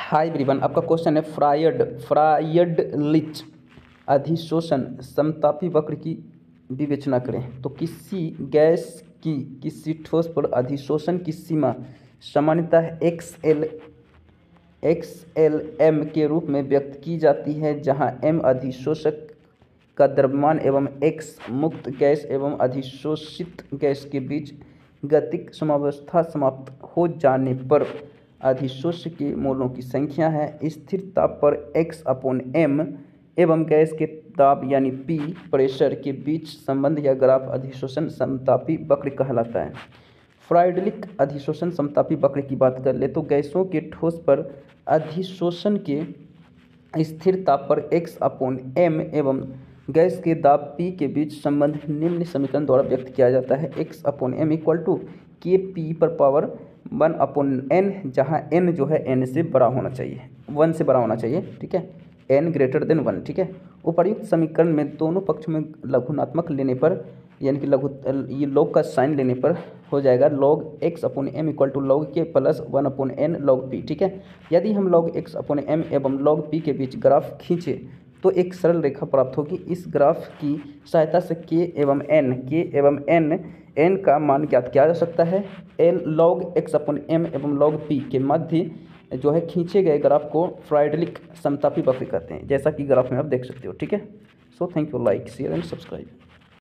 Hi everyone, आपका question है फ्रायडलिच अधिशोषण समतापी वक्र की विवेचना करें। तो किसी गैस की किसी ठोस पर अधिशोषण की सीमा सामान्यतः XLM के रूप में व्यक्त की जाती है, जहां M अधिशोषक का द्रव्यमान एवं X मुक्त गैस एवं अधिशोषित गैस के बीच गतिक समावस्था समाप्त हो जाने पर अधिशोष के मोलों की संख्या है। स्थिर ताप पर X/M एवं गैस के दाब यानी P प्रेशर के बीच संबंध या ग्राफ अधिशोषण समतापी वक्र कहलाता है। फ्रायडलिक अधिशोषण समतापी वक्र की बात कर ले तो गैसों के ठोस पर अधिशोषण के स्थिर ताप पर X/M एवं गैस के दाब P के बीच संबंध निम्न समीकरण द्वारा व्यक्त किया जाता है। X/M = Kp/1/n, जहाँ n जो है n से बड़ा होना चाहिए, 1 से बड़ा होना चाहिए, ठीक है, n > 1, ठीक है। उपर्युक्त समीकरण में दोनों पक्ष में लघुनात्मक लेने पर यानी कि ये लॉग का साइन लेने पर हो जाएगा log X/M = log K + 1/n log P, ठीक है। यदि हम log X/M एवं log P के बीच ग्राफ खींचे तो एक सरल रेखा प्राप्त होगी। इस ग्राफ की सहायता से K एवं N का मान ज्ञात किया जा सकता है। log X/M एवं log P के मध्य जो है खींचे गए ग्राफ को फ्रायडलिक समतापी वक्र कहते हैं, जैसा कि ग्राफ में आप देख सकते हो, ठीक है। So thank you, like share and subscribe.